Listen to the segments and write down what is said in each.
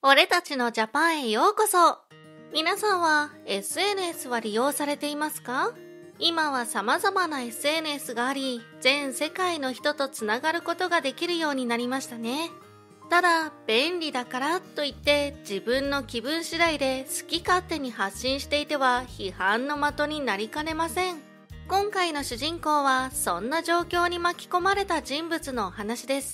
俺たちのジャパンへようこそ。皆さんは SNS は利用されていますか？今は様々な SNS があり、全世界の人とつながることができるようになりましたね。ただ、便利だからといって自分の気分次第で好き勝手に発信していては批判の的になりかねません。今回の主人公はそんな状況に巻き込まれた人物のお話です。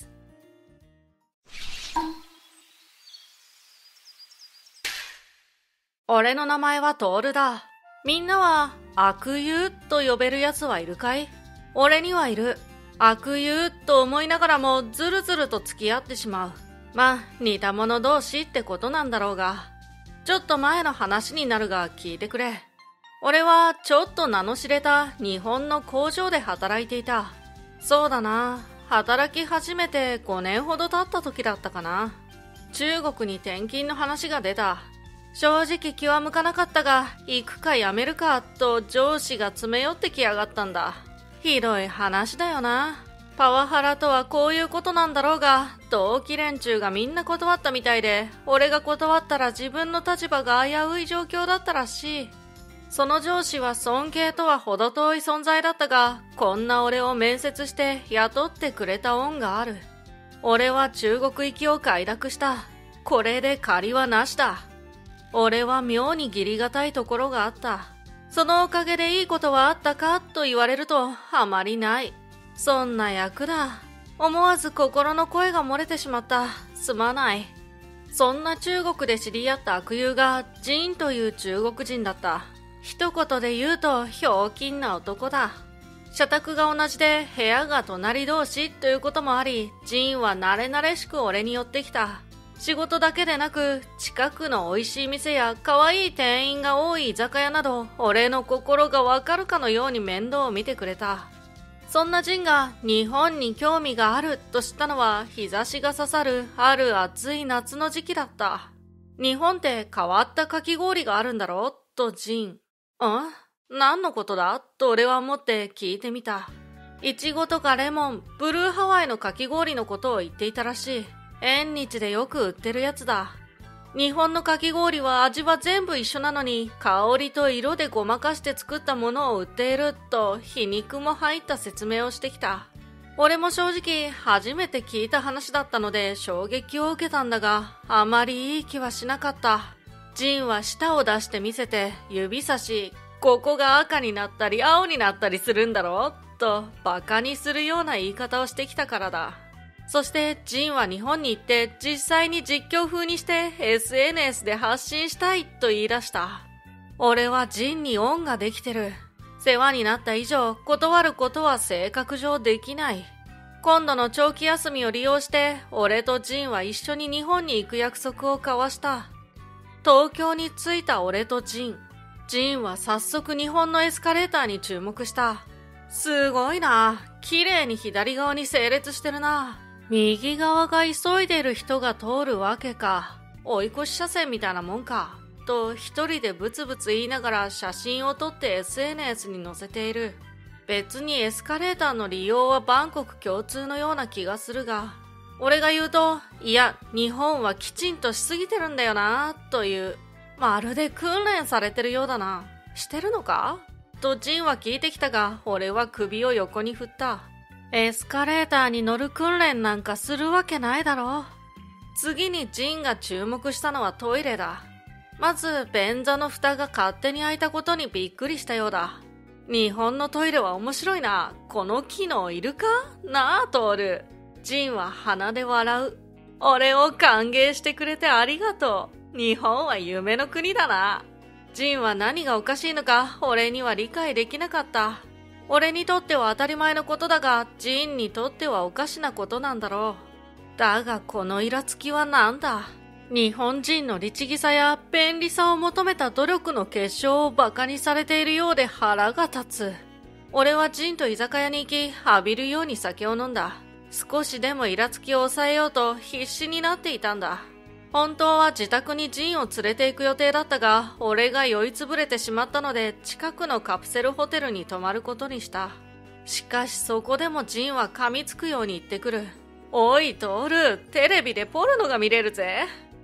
俺の名前はトールだ。みんなは悪友と呼べるやつはいるかい？俺にはいる。悪友と思いながらもずるずると付き合ってしまう。まあ似た者同士ってことなんだろうが。ちょっと前の話になるが聞いてくれ。俺はちょっと名の知れた日本の工場で働いていた。そうだな。働き始めて5年ほど経った時だったかな。中国に転勤の話が出た。正直気は向かなかったが、行くか辞めるかと上司が詰め寄ってきやがったんだ。ひどい話だよな。パワハラとはこういうことなんだろうが、同期連中がみんな断ったみたいで、俺が断ったら自分の立場が危うい状況だったらしい。その上司は尊敬とは程遠い存在だったが、こんな俺を面接して雇ってくれた恩がある。俺は中国行きを快諾した。これで借りはなしだ。俺は妙に義理がたいところがあった。そのおかげでいいことはあったかと言われるとあまりない。そんな役だ。思わず心の声が漏れてしまった。すまない。そんな中国で知り合った悪友がジンという中国人だった。一言で言うとひょうきんな男だ。社宅が同じで部屋が隣同士ということもあり、ジンは慣れ慣れしく俺に寄ってきた。仕事だけでなく、近くの美味しい店や可愛い店員が多い居酒屋など、俺の心がわかるかのように面倒を見てくれた。そんなジンが日本に興味があると知ったのは、日差しが刺さるある暑い夏の時期だった。日本って変わったかき氷があるんだろとジン。何のことだと俺は思って聞いてみた。イチゴとかレモン、ブルーハワイのかき氷のことを言っていたらしい。縁日でよく売ってるやつだ。日本のかき氷は味は全部一緒なのに、香りと色でごまかして作ったものを売っていると皮肉も入った説明をしてきた。俺も正直初めて聞いた話だったので衝撃を受けたんだが、あまりいい気はしなかった。ジンは舌を出して見せて指差し、ここが赤になったり青になったりするんだろうとバカにするような言い方をしてきたからだ。そしてジンは日本に行って実際に実況風にして SNS で発信したいと言い出した。俺はジンに恩ができてる。世話になった以上断ることは性格上できない。今度の長期休みを利用して俺とジンは一緒に日本に行く約束を交わした。東京に着いた俺とジン。ジンは早速日本のエスカレーターに注目した。すごいな。綺麗に左側に整列してるな。右側が急いでる人が通るわけか。追い越し車線みたいなもんか。と一人でブツブツ言いながら写真を撮って SNS に載せている。別にエスカレーターの利用はバンコク共通のような気がするが、俺が言うと、いや、日本はきちんとしすぎてるんだよな、という。まるで訓練されてるようだな。してるのか？とジンは聞いてきたが、俺は首を横に振った。エスカレーターに乗る訓練なんかするわけないだろう。次にジンが注目したのはトイレだ。まず便座の蓋が勝手に開いたことにびっくりしたようだ。日本のトイレは面白いな。この機能いるか？なあトール。ジンは鼻で笑う。俺を歓迎してくれてありがとう。日本は夢の国だな。ジンは何がおかしいのか俺には理解できなかった。俺にとっては当たり前のことだが、ジンにとってはおかしなことなんだろう。だがこのイラつきはなんだ。日本人の律儀さや便利さを求めた努力の結晶をバカにされているようで腹が立つ。俺はジンと居酒屋に行き、浴びるように酒を飲んだ。少しでもイラつきを抑えようと必死になっていたんだ。本当は自宅にジンを連れて行く予定だったが、俺が酔いつぶれてしまったので近くのカプセルホテルに泊まることにした。しかしそこでもジンは噛みつくように言ってくる。おいトール、テレビでポルノが見れるぜ。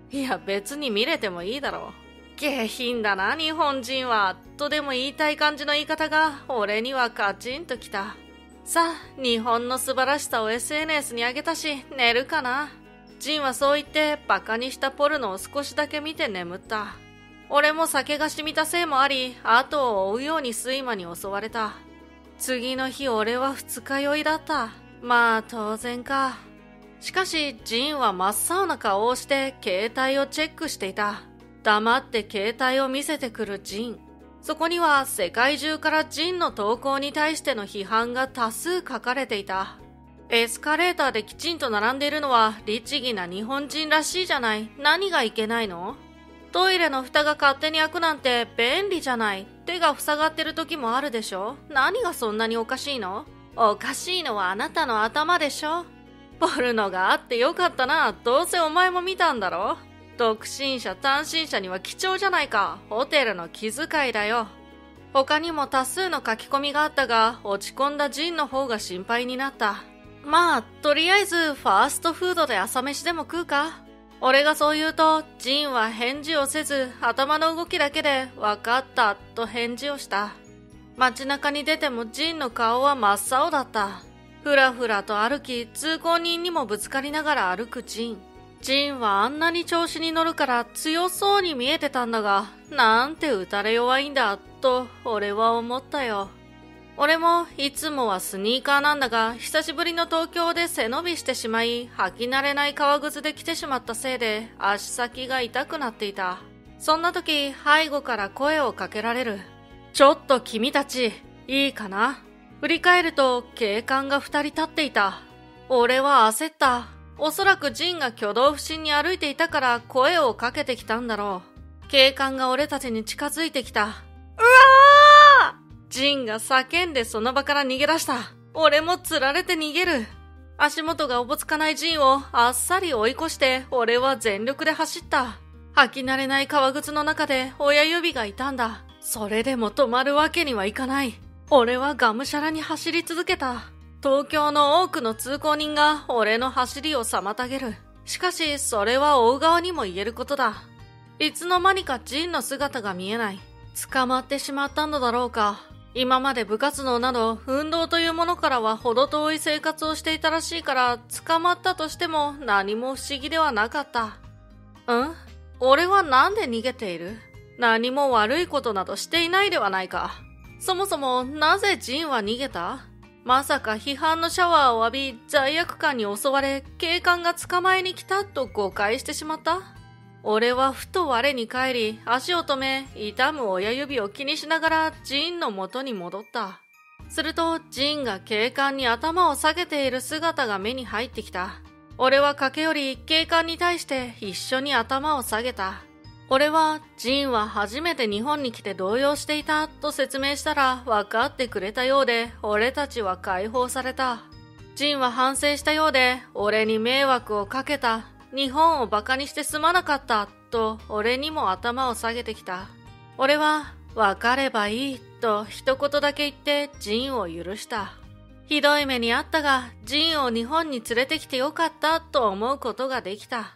いや別に見れてもいいだろう。下品だな日本人は、とでも言いたい感じの言い方が俺にはカチンときた。さあ、日本の素晴らしさを SNS に上げたし、寝るかな。ジンはそう言ってバカにしたポルノを少しだけ見て眠った。俺も酒が染みたせいもあり、後を追うように睡魔に襲われた。次の日俺は二日酔いだった。まあ当然か。しかしジンは真っ青な顔をして携帯をチェックしていた。黙って携帯を見せてくるジン。そこには世界中からジンの投稿に対しての批判が多数書かれていた。エスカレーターできちんと並んでいるのは律儀な日本人らしいじゃない。何がいけないの？トイレの蓋が勝手に開くなんて便利じゃない。手が塞がってる時もあるでしょ。何がそんなにおかしいの？おかしいのはあなたの頭でしょ。ポルノがあってよかったな。どうせお前も見たんだろ。独身者単身者には貴重じゃないか。ホテルの気遣いだよ。他にも多数の書き込みがあったが、落ち込んだジンの方が心配になった。まあとりあえずファーストフードで朝飯でも食うか。俺がそう言うとジンは返事をせず、頭の動きだけで分かったと返事をした。街中に出てもジンの顔は真っ青だった。ふらふらと歩き、通行人にもぶつかりながら歩くジン。ジンはあんなに調子に乗るから強そうに見えてたんだが、なんて打たれ弱いんだと俺は思ったよ。俺もいつもはスニーカーなんだが、久しぶりの東京で背伸びしてしまい、履き慣れない革靴で来てしまったせいで足先が痛くなっていた。そんな時背後から声をかけられる。ちょっと君たちいいかな。振り返ると警官が2人立っていた。俺は焦った。おそらくジンが挙動不審に歩いていたから声をかけてきたんだろう。警官が俺たちに近づいてきた。うわー！ジンが叫んでその場から逃げ出した。俺も釣られて逃げる。足元がおぼつかないジンをあっさり追い越して俺は全力で走った。履き慣れない革靴の中で親指が痛んだ。それでも止まるわけにはいかない。俺はがむしゃらに走り続けた。東京の多くの通行人が俺の走りを妨げる。しかしそれは追う側にも言えることだ。いつの間にかジンの姿が見えない。捕まってしまったのだろうか。今まで部活動など運動というものからは程遠い生活をしていたらしいから、捕まったとしても何も不思議ではなかった。俺はなんで逃げている？何も悪いことなどしていないではないか。そもそもなぜジンは逃げた？まさか批判のシャワーを浴び、罪悪感に襲われ、警官が捕まえに来たと誤解してしまった？俺はふと我に返り、足を止め、痛む親指を気にしながらジンの元に戻った。するとジンが警官に頭を下げている姿が目に入ってきた。俺は駆け寄り、警官に対して一緒に頭を下げた。俺はジンは初めて日本に来て動揺していたと説明したら分かってくれたようで、俺たちは解放された。ジンは反省したようで、俺に迷惑をかけた。日本をバカにしてすまなかったと俺にも頭を下げてきた。俺は分かればいいと一言だけ言ってジンを許した。ひどい目にあったが、ジンを日本に連れてきてよかったと思うことができた。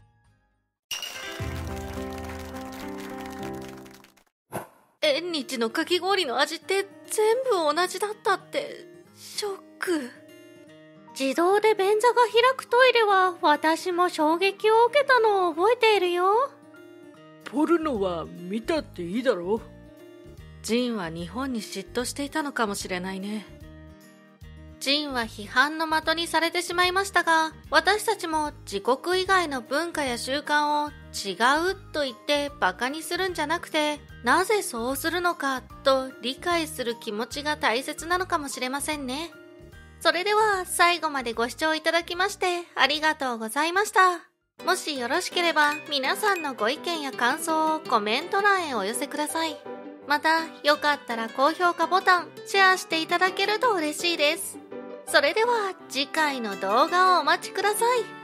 縁日のかき氷の味って全部同じだったってショック。 自動で便座が開くトイレは私も衝撃を受けたのを覚えているよ。 ポルノは見たっていいだろう。 ジンは日本に嫉妬していたのかもしれないね。ジンは批判の的にされてしまいましたが、私たちも自国以外の文化や習慣を違うと言ってバカにするんじゃなくて、なぜそうするのかと理解する気持ちが大切なのかもしれませんね。それでは最後までご視聴いただきましてありがとうございました。もしよろしければ皆さんのご意見や感想をコメント欄へお寄せください。またよかったら高評価ボタン、シェアしていただけると嬉しいです。それでは次回の動画をお待ちください。